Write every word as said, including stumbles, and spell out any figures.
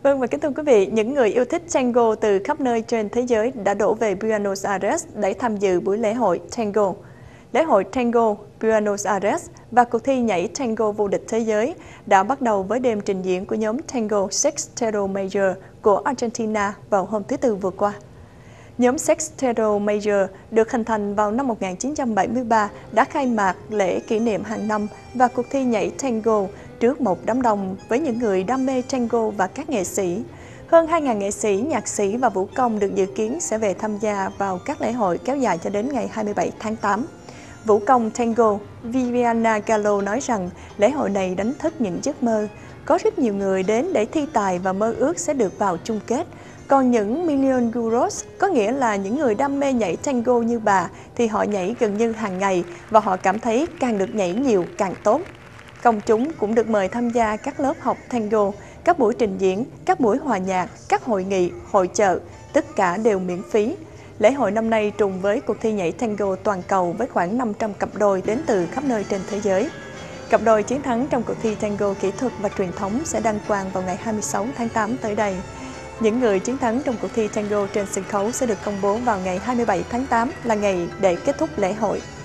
Vâng, và kính thưa quý vị, những người yêu thích tango từ khắp nơi trên thế giới đã đổ về Buenos Aires để tham dự buổi lễ hội tango. Lễ hội tango Buenos Aires và cuộc thi nhảy tango vô địch thế giới đã bắt đầu với đêm trình diễn của nhóm tango Sexteto Major của Argentina vào hôm thứ Tư vừa qua. Nhóm Sexteto Major được hình thành vào năm một nghìn chín trăm bảy mươi ba đã khai mạc lễ kỷ niệm hàng năm và cuộc thi nhảy tango trước một đám đông với những người đam mê tango và các nghệ sĩ. Hơn hai nghìn nghệ sĩ, nhạc sĩ và vũ công được dự kiến sẽ về tham gia vào các lễ hội kéo dài cho đến ngày hai mươi bảy tháng tám. Vũ công tango Viviana Galo nói rằng lễ hội này đánh thức những giấc mơ. Có rất nhiều người đến để thi tài và mơ ước sẽ được vào chung kết. Còn những million euros, có nghĩa là những người đam mê nhảy tango như bà, thì họ nhảy gần như hàng ngày và họ cảm thấy càng được nhảy nhiều càng tốt. Công chúng cũng được mời tham gia các lớp học tango, các buổi trình diễn, các buổi hòa nhạc, các hội nghị, hội chợ, tất cả đều miễn phí. Lễ hội năm nay trùng với cuộc thi nhảy tango toàn cầu với khoảng năm trăm cặp đôi đến từ khắp nơi trên thế giới. Cặp đôi chiến thắng trong cuộc thi tango kỹ thuật và truyền thống sẽ đăng quang vào ngày hai mươi sáu tháng tám tới đây. Những người chiến thắng trong cuộc thi tango trên sân khấu sẽ được công bố vào ngày hai mươi bảy tháng tám là ngày để kết thúc lễ hội.